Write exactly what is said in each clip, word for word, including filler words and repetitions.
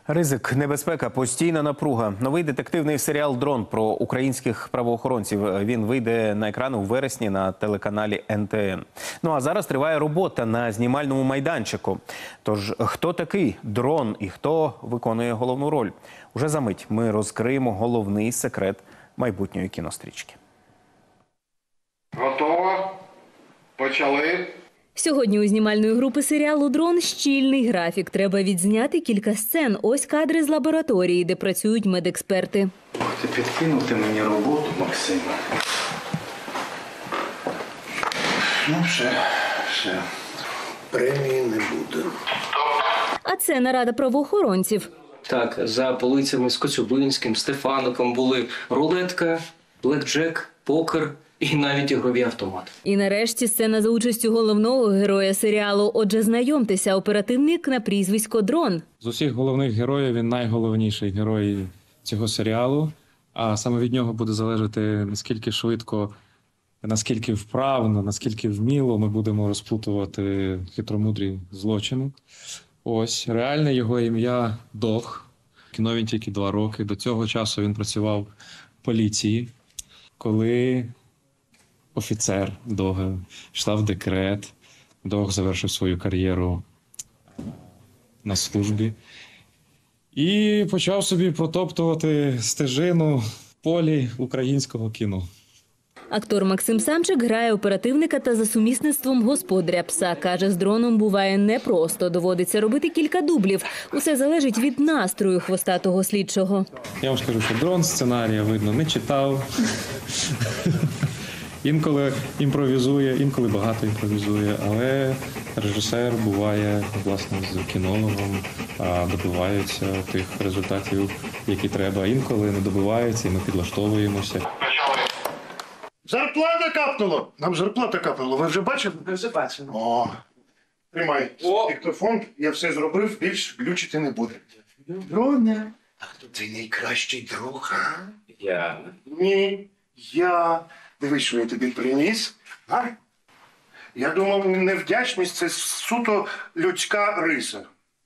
Ризик, небезпека, постійна напруга. Новий детективний серіал «Дрон» про українських правоохоронців. Він вийде на екрани у вересні на телеканалі ен те ен. Ну а зараз триває робота на знімальному майданчику. Тож, хто такий дрон і хто виконує головну роль? Уже за мить ми розкриємо головний секрет майбутньої кінострічки. Готово? Почали? Сьогодні у знімальної групи серіалу «Дрон» щільний графік. Треба відзняти кілька сцен. Ось кадри з лабораторії, де працюють медексперти. Ох, ти підкинув ти мені роботу, Максима. Ну, ще, ще. Премії не буде. А це нарада правоохоронців. Так, за полицями з Коцюбинським, Стефаником були рулетка, блекджек, покер і навіть ігрові автомати. І нарешті сцена за участю головного героя серіалу. Отже, знайомтеся, оперативник на прізвисько «Дрон». З усіх головних героїв він найголовніший герой цього серіалу. А саме від нього буде залежати, наскільки швидко, наскільки вправно, наскільки вміло ми будемо розплутувати хитромудрі злочини. Ось, реальне його ім'я Дог. Кіно він тільки два роки. До цього часу він працював в поліції. Коли офіцер Дога йшла в декрет, Дог завершив свою кар'єру на службі і почав собі протоптувати стежину в полі українського кіно. Актор Максим Самчик грає оперативника та за сумісництвом господаря пса. Каже, з дроном буває непросто. Доводиться робити кілька дублів. Усе залежить від настрою хвостатого слідчого. Я вам скажу, що дрон сценарія, видно, не читав. Інколи імпровізує, інколи багато імпровізує, але режисер буває, власне, з кінологом, а добивається тих результатів, які треба. Інколи не добивається, і ми підлаштовуємося. Зарплата капнула! Нам зарплата капнула. Ви вже бачили? Ми вже бачимо. О, тримай диктофон, я все зробив, більш глючити не буде. Дроне, а то ти найкращий друг, а? Я. Ні, я. Дивись, що я тобі приніс, а? Я думав, невдячність – це суто людська риса.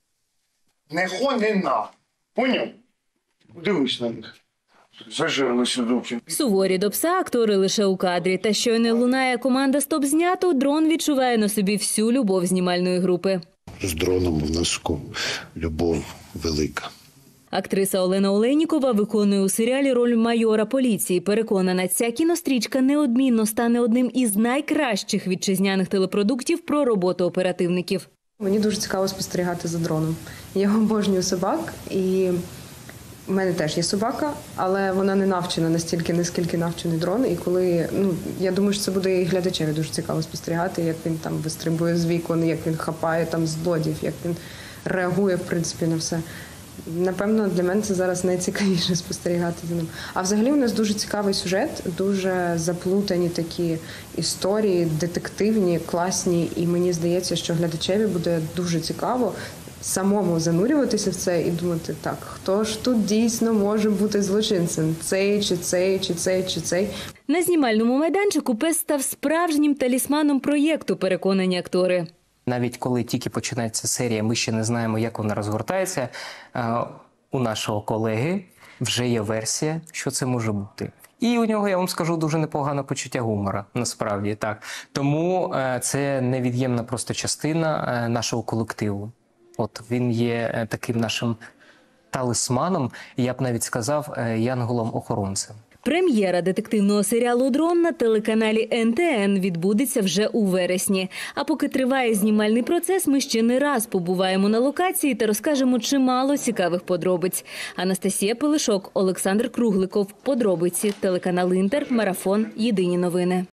Не гонена. Поняв? Дивись на них. Зажерлися зовсім. Суворі до пса актори лише у кадрі. Та щойно лунає команда «Стоп знято», дрон відчуває на собі всю любов знімальної групи. З дроном в нас любов велика. Актриса Олена Олейнікова виконує у серіалі роль майора поліції. Переконана, ця кінострічка неодмінно стане одним із найкращих вітчизняних телепродуктів про роботу оперативників. Мені дуже цікаво спостерігати за дроном. Я обожнюю собак, і в мене теж є собака, але вона не навчена настільки, наскільки навчений дрон. І коли, ну, я думаю, що це буде і глядачеві дуже цікаво спостерігати, як він там вистрибує з вікон, як він хапає там злодіїв, як він реагує, в принципі, на все. Напевно, для мене це зараз найцікавіше спостерігати за ним. А взагалі у нас дуже цікавий сюжет, дуже заплутані такі історії, детективні, класні. І мені здається, що глядачеві буде дуже цікаво самому занурюватися в це і думати, так, хто ж тут дійсно може бути злочинцем? Цей, чи цей, чи цей, чи цей? На знімальному майданчику пес став справжнім талісманом проєкту, переконані актори. Навіть коли тільки починається серія, ми ще не знаємо, як вона розгортається, у нашого колеги вже є версія, що це може бути. І у нього, я вам скажу, дуже непогане почуття гумора, насправді, так. Тому це невід'ємна просто частина нашого колективу. От він є таким нашим талісманом, я б навіть сказав, янголом-охоронцем. Прем'єра детективного серіалу «Дрон» на телеканалі ен те ен відбудеться вже у вересні. А поки триває знімальний процес, ми ще не раз побуваємо на локації та розкажемо чимало цікавих подробиць. Анастасія Пилишок, Олександр Кругликов. Подробиці. Телеканал «Інтер», Марафон. Єдині новини.